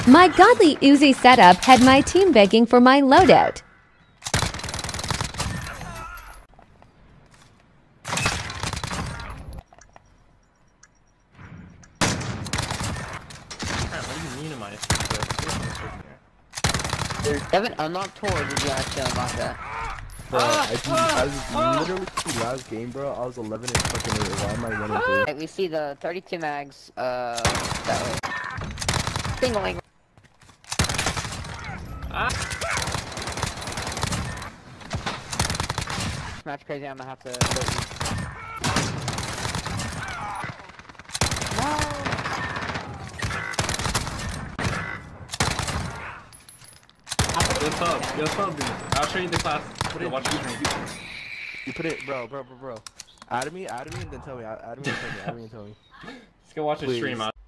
My godly uZi setup had my team begging for my loadout. Evan unlocked Tor, did you actually unlock that? Bro, I was literally last game, bro. I was 11 and fucking 8. Why am I 1 and 3? Right, we see the 32 mags, that way. Singling. Match crazy, I'm gonna have to go. Yo sub, dude. I'll show you the class. Watch You put it, bro. Add me, and then tell me. Add me and tell me. Just go watch the stream.